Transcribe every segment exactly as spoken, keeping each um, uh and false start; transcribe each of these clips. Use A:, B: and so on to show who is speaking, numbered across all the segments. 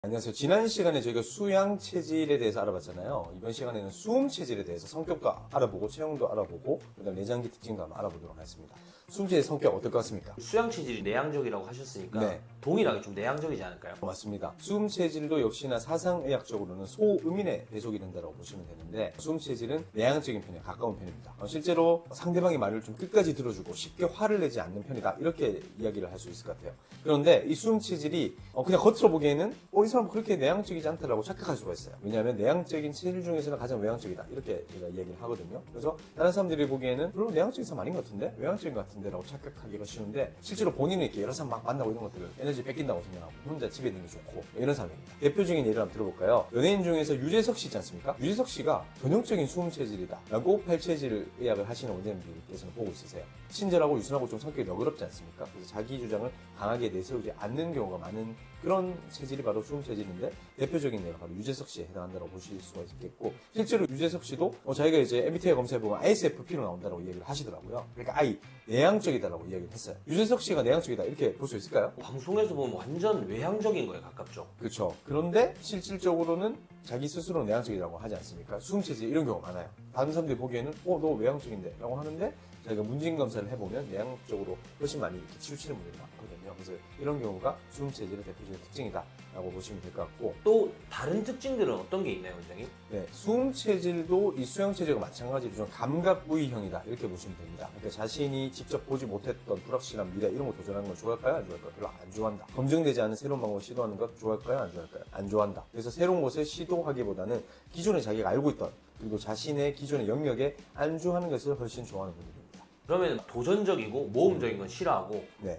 A: 안녕하세요. 지난 시간에 저희가 수양 체질에 대해서 알아봤잖아요. 이번 시간에는 수음 체질에 대해서 성격도 알아보고 체형도 알아보고 그다음 내장기 특징도 한번 알아보도록 하겠습니다. 수음 체질 성격 어떨 것 같습니까?
B: 수양 체질이 내향적이라고 하셨으니까
A: 네.
B: 동일하게 좀 내향적이지 않을까요?
A: 어, 맞습니다. 수음 체질도 역시나 사상의학적으로는 소음인에 배속이 된다고 보시면 되는데 수음 체질은 내향적인 편에 가까운 편입니다. 어, 실제로 상대방의 말을 좀 끝까지 들어주고 쉽게 화를 내지 않는 편이다 이렇게 이야기를 할 수 있을 것 같아요. 그런데 이 수음 체질이 어, 그냥 겉으로 보기에는 어, 이 사람 그렇게 내향적이지 않다라고 착각할 수가 있어요. 왜냐하면 내향적인 체질 중에서는 가장 외향적이다 이렇게 제가 이야기를 하거든요. 그래서 다른 사람들이 보기에는 별로 내향적인 사람 아닌 것 같은데 외향적인 것 같은데 라고 착각하기가 쉬운데 실제로 본인은 이렇게 여러 사람 막 만나고 이런 것들을 에너지 뺏긴다고 생각하고 혼자 집에 있는 게 좋고 이런 사람입니다. 대표적인 예를 한번 들어볼까요? 연예인 중에서 유재석 씨 있지 않습니까? 유재석 씨가 전형적인 수음 체질이다 라고 팔체질 의학을 하시는 원장님들께서는 보고 있으세요. 친절하고 유순하고 좀 성격이 너그럽지 않습니까? 그래서 자기 주장을 강하게 내세우지 않는 경우가 많은 그런 체질이 바로 수음 체질인데 대표적인 예가 바로 유재석 씨에 해당한다고 보실 수가 있겠고 실제로 유재석 씨도 어, 자기가 이제 엠비티아이 검사해보면 아이에스에프피로 나온다고 이야기를 하시더라고요. 그러니까 아이 내향적이다라고 이야기를 했어요. 유재석 씨가 내향적이다 이렇게 볼 수 있을까요?
B: 방송에서 보면 완전 외향적인 거에 가깝죠.
A: 그렇죠. 그런데 실질적으로는 자기 스스로 내향적이라고 하지 않습니까? 수음 체질 이런 경우가 많아요. 다른 사람들이 보기에는 어, 너 외향적인데 라고 하는데 자기가 문진 검사를 해보면 내향적으로 훨씬 많이 이렇게 치우치는 분들이 많거든요. 그래서 이런 경우가 수음 체질의 대표적인 특징이다 라고 보시면 될 것 같고
B: 또 다른 특징들은 어떤 게 있나요, 원장님?
A: 네, 수음 체질도 이 수양 체질과 마찬가지로 좀 감각우위형이다 이렇게 보시면 됩니다. 그러니까 자신이 직접 보지 못했던 불확실한 미래 이런 거 도전하는 걸 좋아할까요? 안 좋아할까요? 별로 안 좋아한다. 검증되지 않은 새로운 방법을 시도하는 것 좋아할까요? 안 좋아할까요? 안 좋아한다. 그래서 새로운 것을 시도하기보다는 기존에 자기가 알고 있던 그리고 자신의 기존의 영역에 안주하는 것을 훨씬 좋아하는 분들입니다.
B: 그러면 도전적이고 모험적인 건 싫어하고
A: 네.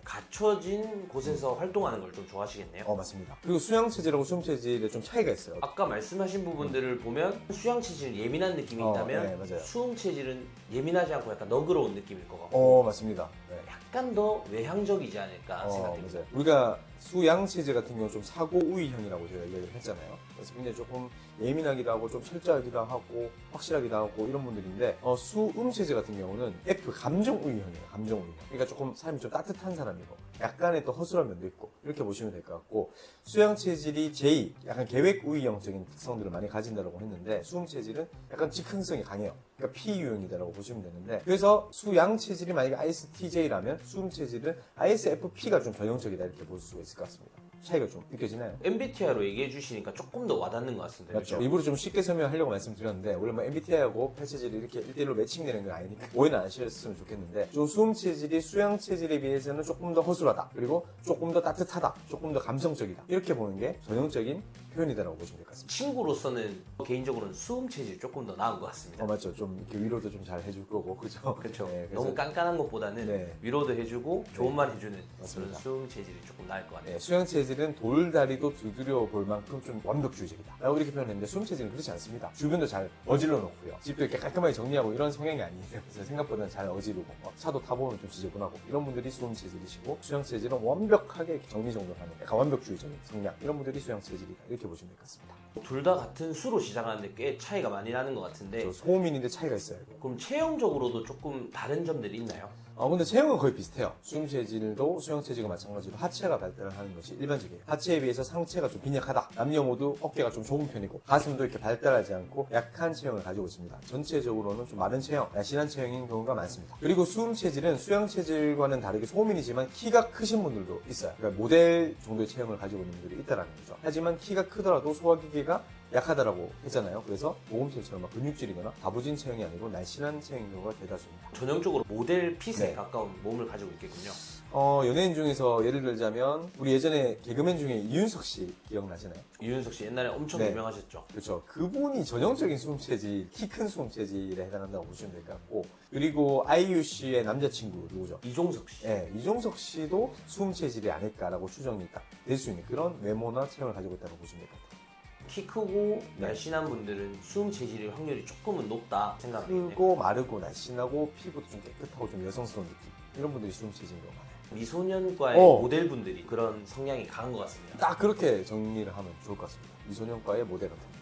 B: 갖춰진 곳에서 활동하는 걸 좀 좋아하시겠네요.
A: 어, 맞습니다. 그리고 수양 체질하고 수음 체질에 좀 차이가 있어요.
B: 아까 말씀하신 부분들을 보면 수양 체질은 예민한 느낌이
A: 어,
B: 있다면
A: 네, 맞아요.
B: 수음 체질은 예민하지 않고 약간 너그러운 느낌일 것 같고
A: 어, 맞습니다. 네.
B: 약간 더 외향적이지 않을까
A: 어,
B: 생각됩니다.
A: 맞아요. 우리가 수양 체질 같은 경우 좀 사고 우위형이라고 저희가 이야기를 했잖아요. 그래서 굉장히 조금 예민하기도 하고 좀 철저하기도 하고 확실하기도 하고 이런 분들인데 어, 수음 체질 같은 경우는 F 감정 우위형이에요. 감정 우위형. 그러니까 조금 사람이 좀 따뜻한 사람이고 약간의 또 허술한 면도 있고 이렇게 보시면 될 것 같고 수양 체질이 제이 약간 계획 우위형적인 특성들을 많이 가진다고 했는데 수음 체질은 약간 즉흥성이 강해요. 그러니까 P 유형이다라고 보시면 되는데 그래서 수양 체질이 만약에 아이에스티제이라면 수음 체질은 아이에스에프피가 좀 전형적이다 이렇게 볼 수가 있을 것 같습니다. 차이가 좀 느껴지나요?
B: 엠비티아이로 얘기해 주시니까 조금 더 와닿는 것 같습니다.
A: 맞죠.
B: 그렇죠?
A: 일부러 좀 쉽게 설명하려고 말씀드렸는데 원래 뭐 엠비티아이하고 팔체질이 이렇게 일 대일로 매칭되는 건 아니니까 오해는 안 하셨으면 좋겠는데 좀 수음 체질이 수양 체질에 비해서는 조금 더 허술하다 그리고 조금 더 따뜻하다 조금 더 감성적이다 이렇게 보는 게 전형적인 표현이다라고 보시면 될 것 같습니다.
B: 친구로서는 개인적으로는 수음 체질이 조금 더 나은 것 같습니다.
A: 어 맞죠. 좀 이렇게 위로도 좀 잘 해줄 거고 그죠?
B: 그렇죠.
A: 네, 그래서-
B: 너무 깐깐한 것보다는
A: 네.
B: 위로도 해주고 좋은 말 해주는
A: 맞습니다.
B: 그런 수음 체질이 조금 나을 것 같아요.
A: 네, 수양 체질은 돌다리도 두드려 볼 만큼 좀 완벽주의적이다 라고 이렇게 표현했는데 수음 체질은 그렇지 않습니다. 주변도 잘 어질러 놓고요. 집도 이렇게 깔끔하게 정리하고 이런 성향이 아니에요. 그래서 생각보다는 잘 어지르고 어, 차도 타보면 좀 지저분하고 이런 분들이 수음 체질이시고 수양 체질은 완벽하게 정리정돈하는 약간 완벽주의적인 성향 이런 분들이 수양 체질이다 이렇게 보시면 될 것 같습니다.
B: 둘 다 같은 수로 시작하는데 꽤 차이가 많이 나는 것 같은데
A: 저 소음인인데 차이가 있어요.
B: 그럼 체형적으로도 조금 다른 점들이 있나요?
A: 어, 근데 체형은 거의 비슷해요. 수음 체질도 수양 체질과 마찬가지로 하체가 발달을 하는 것이 일반적이에요. 하체에 비해서 상체가 좀 빈약하다. 남녀 모두 어깨가 좀 좁은 편이고 가슴도 이렇게 발달하지 않고 약한 체형을 가지고 있습니다. 전체적으로는 좀 마른 체형, 날씬한 체형인 경우가 많습니다. 그리고 수음 체질은 수양 체질과는 다르게 소음인이지만 키가 크신 분들도 있어요. 그러니까 모델 정도의 체형을 가지고 있는 분들이 있다는 거죠. 하지만 키가 크더라도 소화기계가 약하다라고 했잖아요. 그래서 모범체처럼 막 근육질이거나 다부진 체형이 아니고 날씬한 체형인 경우가 대다수입니다.
B: 전형적으로 모델 핏에
A: 네.
B: 가까운 몸을 가지고 있겠군요.
A: 어, 연예인 중에서 예를 들자면 우리 예전에 개그맨 중에 이윤석 씨 기억나시나요?
B: 이윤석 씨 옛날에 엄청
A: 네.
B: 유명하셨죠.
A: 그렇죠. 그분이 전형적인 수음 체질, 키 큰 수음 체질에 해당한다고 보시면 될 것 같고 그리고 아이유 씨의 남자친구 누구죠?
B: 이종석 씨.
A: 네, 이종석 씨도 수음 체질이 아닐까라고 추정이 될 수 있는 그런 외모나 체형을 가지고 있다고 보시면 될 것 같아요.
B: 키 크고 날씬한 분들은 수음 체질일 확률이 조금은 높다 생각하겠네요.
A: 크고 마르고 날씬하고 피부도 좀 깨끗하고 좀 여성스러운 느낌 이런 분들이 수음 체질인 경우가 많아요.
B: 미소년과의
A: 어.
B: 모델분들이 그런 성향이 강한 것 같습니다.
A: 딱 그렇게 정리를 하면 좋을 것 같습니다. 미소년과의 모델 같은 분들. 네.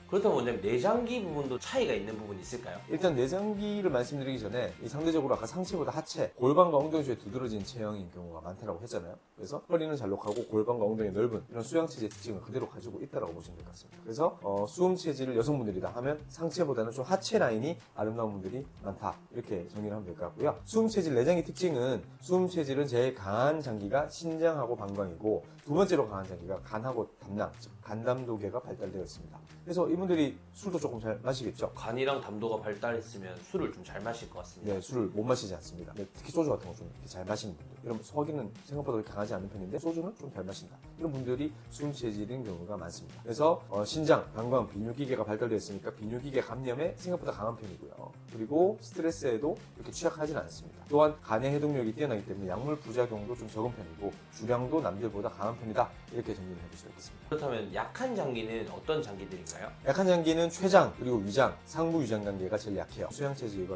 B: 그렇다면 원장님 내장기 부분도 차이가 있는 부분이 있을까요?
A: 일단 내장기를 말씀드리기 전에 이 상대적으로 아까 상체보다 하체, 골반과 엉덩이 쪽에 두드러진 체형인 경우가 많다고 했잖아요. 그래서 허리는 잘록하고 골반과 엉덩이 넓은 이런 수양 체질 특징을 그대로 가지고 있다고 보시면 될 것 같습니다. 그래서 어, 수음 체질을 여성분들이다 하면 상체보다는 좀 하체 라인이 아름다운 분들이 많다 이렇게 정리를 하면 될 것 같고요. 수음 체질 내장기 특징은 수음 체질은 제일 강한 장기가 신장하고 방광이고 두 번째로 강한 장기가 간하고 담낭, 즉 간담도계가 발달되어 있습니다. 그래서 이분들이 술도 조금 잘 마시겠죠.
B: 간이랑 담도가 발달했으면 술을 좀 잘 마실 것 같습니다.
A: 네, 술을 못 마시지 않습니다. 네, 특히 소주 같은 거 좀 잘 마시는 분들. 이런 소화기는 생각보다 그렇게 강하지 않은 편인데 소주는 좀 잘 마신다. 이런 분들이 수음 체질인 경우가 많습니다. 그래서 어, 신장, 방광, 비뇨기계가 발달되어 있으니까 비뇨기계 감염에 생각보다 강한 편이고요. 그리고 스트레스에도 이렇게 취약하지는 않습니다. 또한 간의 해독력이 뛰어나기 때문에 약물 부작용도 좀 적은 편이고 주량도 남들보다 강한 편이다. 이렇게 정리를 해볼 수 있겠습니다.
B: 그렇다면 약한 장기는 어떤 장기들인가요?
A: 약한 장기는 췌장 그리고 위장, 상부 유장 관계가 제일 약해요. 수양 체질과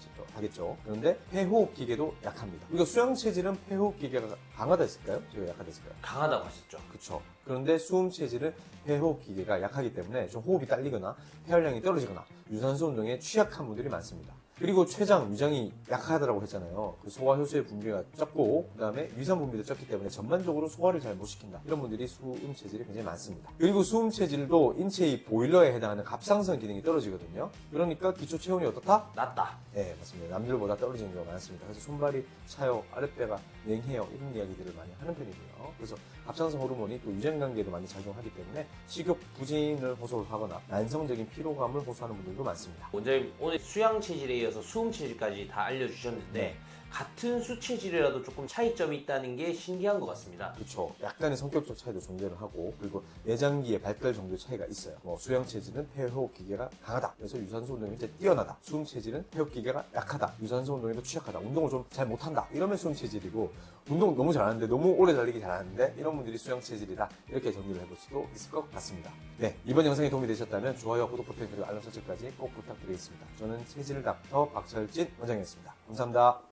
A: 동일하겠죠. 그런데 폐호흡 기계도 약합니다. 우리가 수양 체질은 폐호흡 기계가 강하다 했을까요? 제가 약하다 했을까요?
B: 강하다고 하셨죠?
A: 그렇죠. 그런데 수음 체질은 폐호흡 기계가 약하기 때문에 좀 호흡이 딸리거나 폐활량이 떨어지거나 유산소 운동에 취약한 분들이 많습니다. 그리고 췌장, 위장이 약하다고 했잖아요. 그 소화 효소의 분비가 적고 그 다음에 위산 분비도 적기 때문에 전반적으로 소화를 잘 못 시킨다. 이런 분들이 수음 체질이 굉장히 많습니다. 그리고 수음 체질도 인체의 보일러에 해당하는 갑상선 기능이 떨어지거든요. 그러니까 기초 체온이 어떻다?
B: 낮다.
A: 네, 맞습니다. 남들보다 떨어지는 경우가 많습니다. 그래서 손발이 차요, 아랫배가 냉해요 이런 이야기들을 많이 하는 편이고요. 그래서 갑상선 호르몬이 또 유전관계에도 많이 작용하기 때문에 식욕 부진을 호소하거나 만성적인 피로감을 호소하는 분들도 많습니다.
B: 원장님 오늘 수양 체질에 이어서 수음 체질까지 다 알려주셨는데
A: 네.
B: 같은 수 체질이라도 조금 차이점이 있다는 게 신기한 것 같습니다.
A: 그렇죠. 약간의 성격적 차이도 존재를 하고 그리고 내장기의 발달 정도의 차이가 있어요. 뭐 수양 체질은 폐호흡 기계가 강하다. 그래서 유산소 운동이 이제 뛰어나다. 수음 체질은 폐호흡 기계가 약하다. 유산소 운동에도 취약하다. 운동을 좀 잘 못한다. 이러면 수음 체질이고 운동 너무 잘하는데 너무 오래 달리기 잘하는데 이런 분들이 수양 체질이다. 이렇게 정리를 해볼 수도 있을 것 같습니다. 네, 이번 영상이 도움이 되셨다면 좋아요와 구독 버튼 그리고 알람 설정까지 꼭 부탁드리겠습니다. 저는 체질 닥터 박철진 원장이었습니다. 감사합니다.